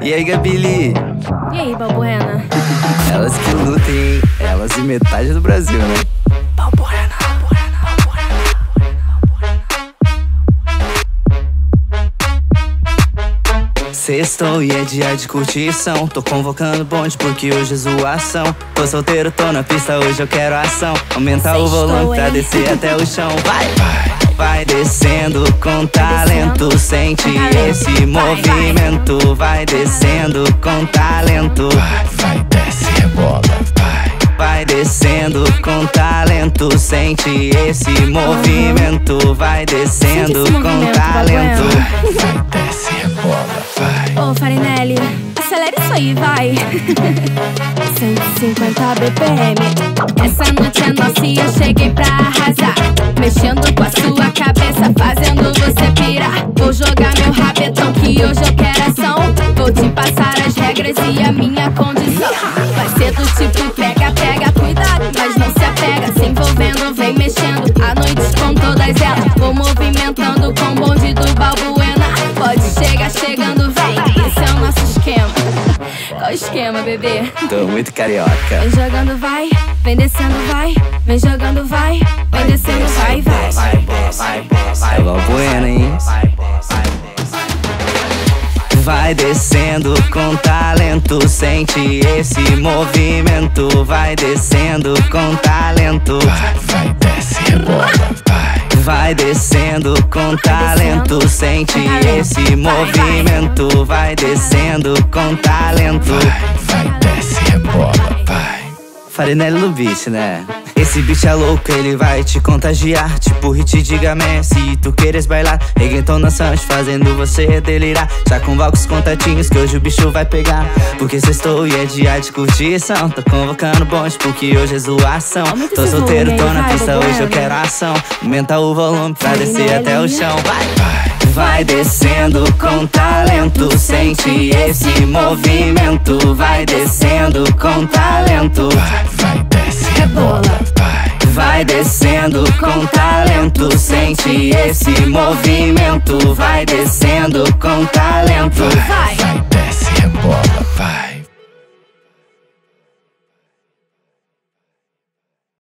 E aí, Gabili? E aí, Balbuena? Elas que lutem, hein? Elas e metade do Brasil, né? Balbuena. Sextou e é dia de curtição. Tô convocando bonde porque hoje é zoação. Tô solteiro, tô na pista, hoje eu quero ação. Aumenta o volume pra descer até o chão. Vai descendo com talento. Sente esse movimento. Vai descendo com talento. Vai, desce, rebola, vai descendo com talento. Sente esse movimento. Vai descendo com talento. vai, desce, rebola, vai. Ô, Farinelli, acelera isso aí, vai. 150 BPM. Essa noite é nossa e eu cheguei pra arrasar. Mexendo com a sua cabeça, fazendo você pirar. Vou jogar meu rabetão que hoje eu quero ação. Vou te passar as regras e a minha condição. Vai ser do tipo pega, pega, cuidado, mas não se apega. Se envolvendo, vem mexendo, à noite com todas elas. Vou movimentando com o bonde do Balbuena. Pode chegar chegando, vem, esse é o nosso esquema. Qual o esquema, bebê? Tô muito carioca. Vem jogando, vai, vem descendo, vai. Vem jogando, vai, vem descendo, vai, vai. É Balbuena, hein? Vai descendo com talento. Sente esse movimento. Vai descendo com talento. Vai, desce, rebola, vai descendo com talento. Sente esse movimento. Vai descendo com talento. vai, desce, rebola, vai. Farinelli no beat, né? Esse beat é louco, ele vai te contagiar. Tipo hit de Gamé, se tu queres bailar. Reggaeton dançante, fazendo você delirar. Já convoca os contatinhos que hoje o bicho vai pegar. Porque sextou e é dia de curtição. Tô convocando bonde porque hoje é zoação. Tô solteiro, tô na pista, hoje eu quero ação. Aumenta o volume pra descer até o chão. Vai descendo com talento. Sente esse movimento. Vai descendo com talento. Vai, desce, rebola, vai descendo com talento. Sente esse movimento. Vai descendo com talento. vai, desce, rebola.